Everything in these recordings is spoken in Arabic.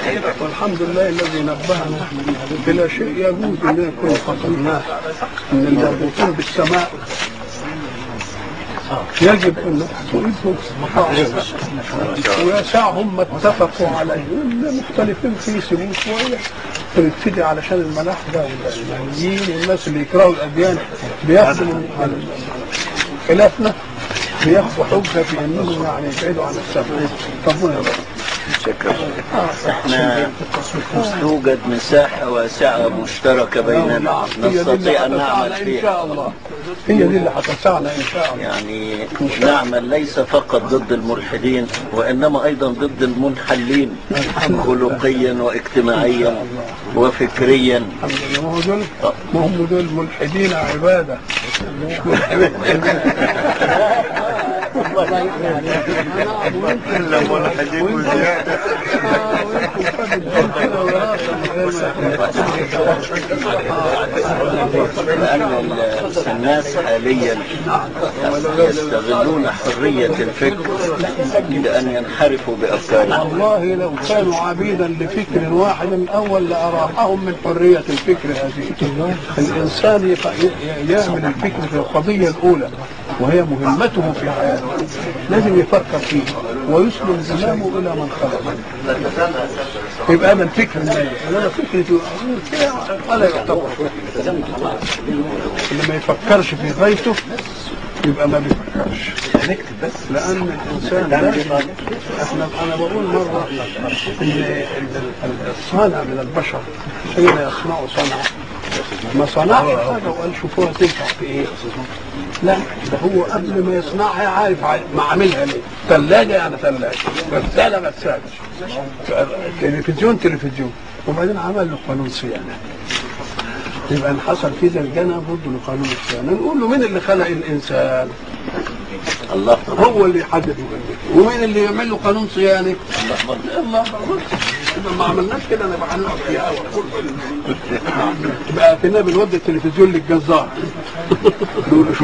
والحمد لله الذي نبهنا إلى شيء يجوز أن يكون فقدناه من المربوطين بالسماء، يجب أن نحصيهم ويسعهم ما اتفقوا عليه. المختلفين فيه سنين شوية فنبتدي علشان الملاحدة والإسلاميين والناس اللي يكرهوا الأديان بياخدوا خلافنا، بياخدوا حجة في أنهم يعني يبعدوا عن السماء. ربنا يبارك. احنا توجد مساحة واسعة مشتركة بيننا نستطيع أن نعمل فيها إن شاء الله. هي دي اللي هتسعنا إن شاء الله. يعني نعمل ليس فقط ضد الملحدين وإنما أيضا ضد المنحلين خلقيا واجتماعيا وفكريا. ما هم دول ملحدين عبادة مش ملحدين. إلا ملحدين وزيادة. لأن الناس حاليا يستغلون حرية الفكر لأن ينحرفوا بأفكارهم. والله لو كانوا عبيدا لفكر واحد أول لأراحهم من حرية الفكر هذه. الإنسان يعمل الفكر في القضية الأولى وهي مهمته في حياته، لازم يفكر فيه ويسلم زمامه إلى من خلقه. يبقى أنا الفكر أنا فكرتي ولا يعتبر. اللي ما يفكرش في غايته يبقى ما بيفكرش. لأن الإنسان أنا بقول مرة إن الصانع من البشر حين يصنع صنعة ما صنعش حاجة وقال شوفوها تنفع في إيه. لا، ده هو قبل ما يصنعها عارف ما عاملها ليه. ثلاجة يعني ثلاجة، غسالة غسالة، تلفزيون، وبعدين عمل له قانون صيانة. يبقى ان حصل فيه زلجنة ضد لقانون الصيانة نقول له مين اللي خلق الإنسان؟ الله هو اللي يحدد. ومين اللي يعمل له قانون صيانة؟ الله. إذا ما عملناش كده نبقى هنقعد فيها. يبقى كنا بنودي التلفزيون للجزار نقول له شوف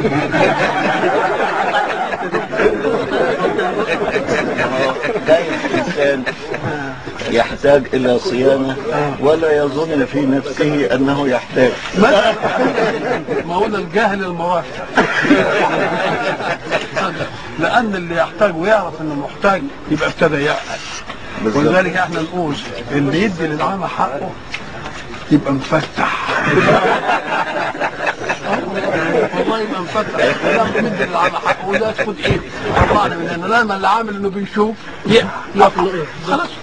دائما الإنسان يحتاج إلى صيانة ولا يظن في نفسه أنه يحتاج. ما هو الجاهل المرافق. لأن اللي يحتاج ويعرف أنه محتاج يبقى ابتدى يعقل. ولذلك احنا نقول اللي يدي للعامة حقه يبقى مفتح. والله يبقى مفتح. لما يدي للعامة حقه وده تاخد ايه؟ طبعا من ان لما اللي عامل انه بيشوف يقف له ايه؟ خلاص